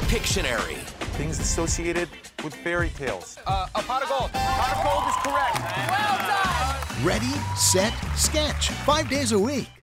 Pictionary. Things associated with fairy tales. A pot of gold. Pot of gold is correct. Ready, set, sketch. 5 days a week.